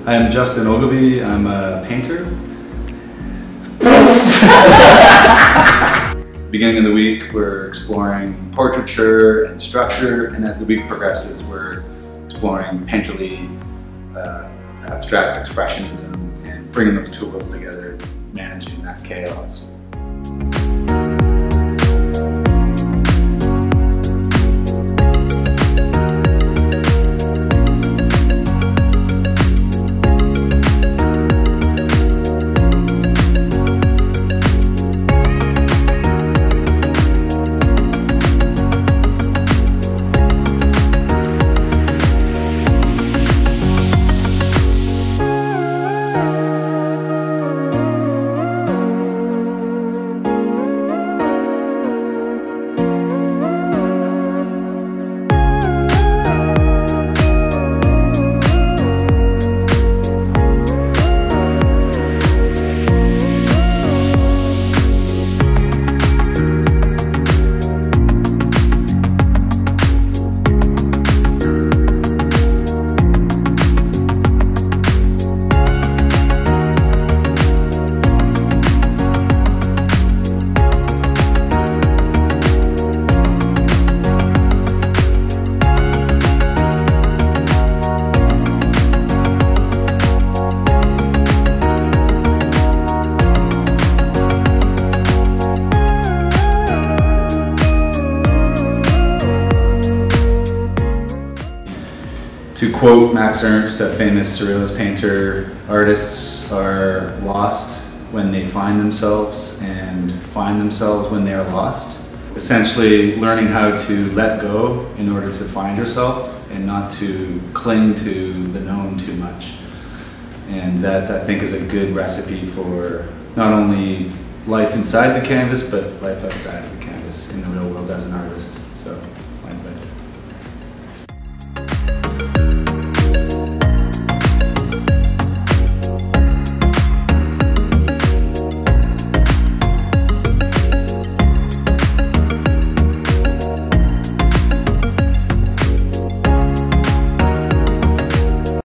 Hi, I'm Justin Ogilvie. I'm a painter. Beginning of the week, we're exploring portraiture and structure, and as the week progresses, we're exploring painterly abstract expressionism and bringing those two worlds together, managing that chaos. To quote Max Ernst, a famous surrealist painter, artists are lost when they find themselves and find themselves when they are lost. Essentially learning how to let go in order to find yourself and not to cling to the known too much. And that, I think, is a good recipe for not only life inside the canvas, but life outside of the canvas in the real world as an artist.